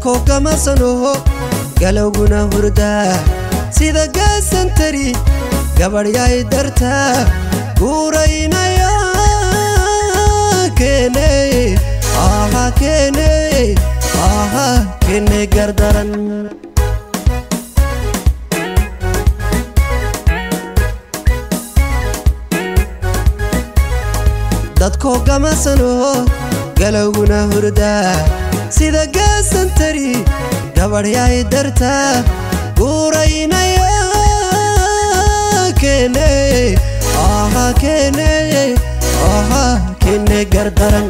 dadko kama sano galowguna hurda sida gaasantari gabariyay darta guuraynaya kene gardaran dadko kama sano galowguna hurda sida gaasantari gabariyay darta guuraynaya kene gardaran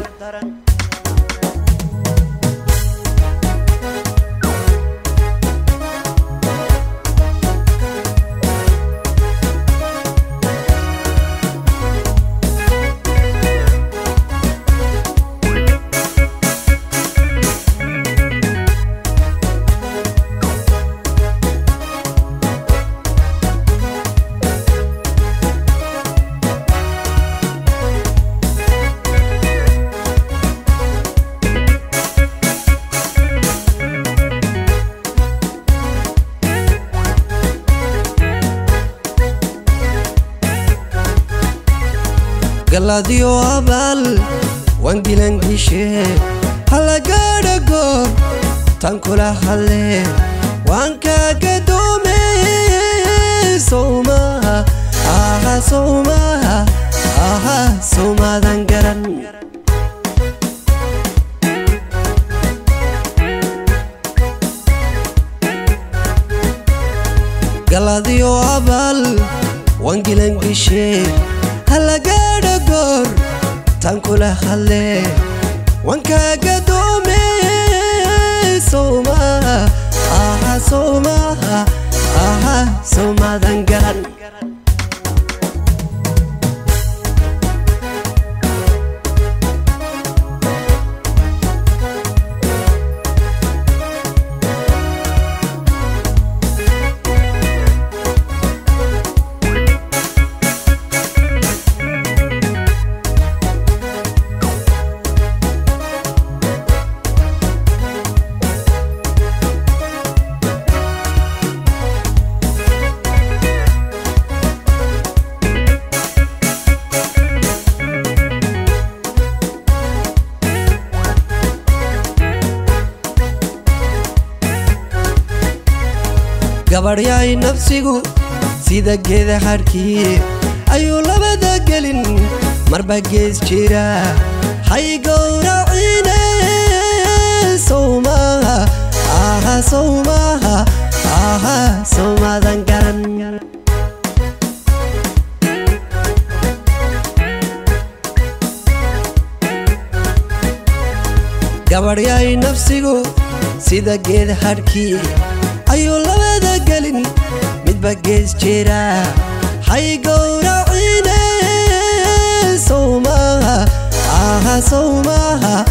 Galadio abal wangilan gishe halagada go tankula hale wanka gadome soma soma dangaran Galadio abal wangilan gishe halagada gor tankula hale wanka gadome soma dangaran gabariyay nafsigu sida geeda harki ayu labada gelin marba gees jira hay gowracine soma dangaran gabariyay nafsigu sida geeda harki ayu labada gelin midba gees jira hay gowracine soma